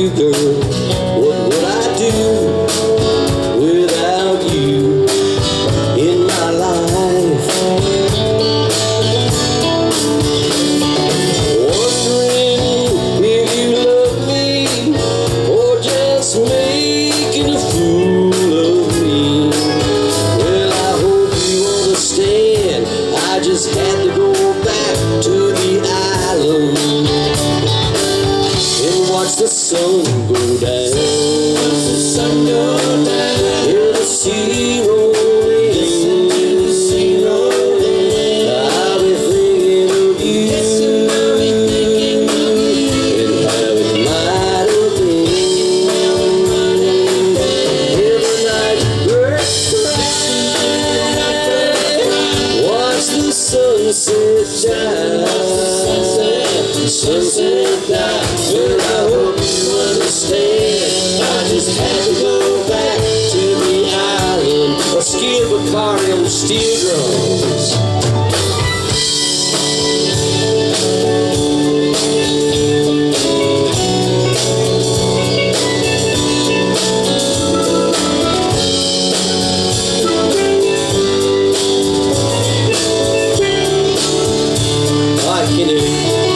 you, girl. What would I do without you in my life? Wondering if you love me or just making a fool of me. Well, I hope you understand. I just had to go back to the island and watch the sun go down. Watch the sun go down. Hear the sea rolling. Listen to the sea rolling. I'll be thinking of you. Yes, I'll be thinking of you. And how it might have been. Hear the night bird cry. Watch the sunset down. Sunset down. Well, I hope you understand. I just had to go back to the island or skip a car on steel drums. I can hear.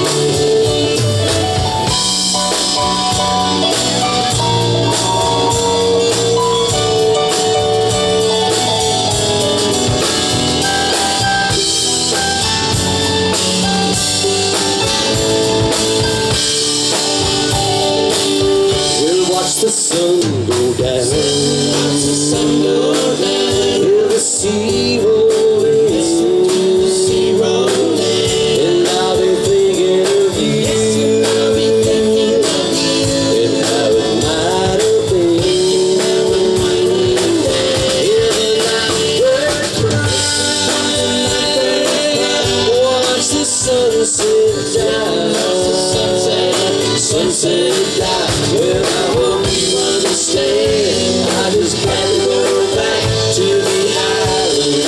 The sun go down. Watch the sun go down. Hear the sea rolling. Listen to the sea rolling. And I'll be thinking of you. Yes, I'll be thinking of you. And how it might have been. Hear the night bird cry. Watch the sunset down. Sunset down. Well, I hope you understand. I just had to go back to the island.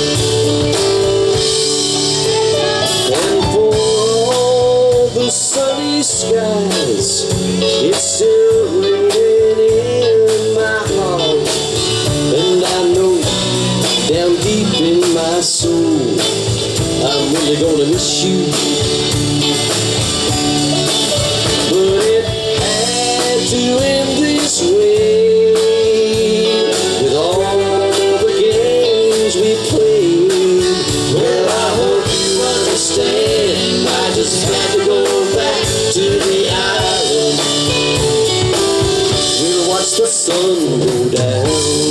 And for all the sunny skies, it's still raining in my heart. And I know down deep in my soul, I'm really gonna miss you. But it had to end this way, with all the games we played. Well, I hope you understand. I just had to go back to the island. We'll watch the sun go down.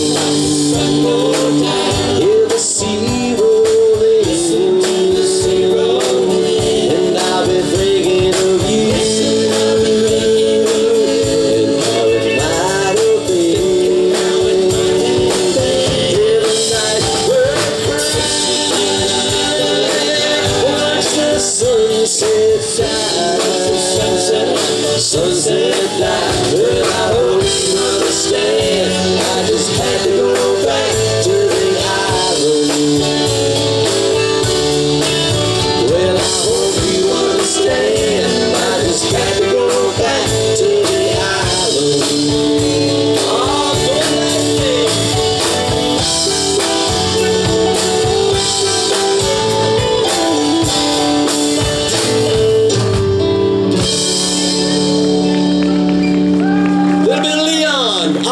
Hear the sea rolling. Listen to the sea rolling. And I'll be thinking of you. Sunset down.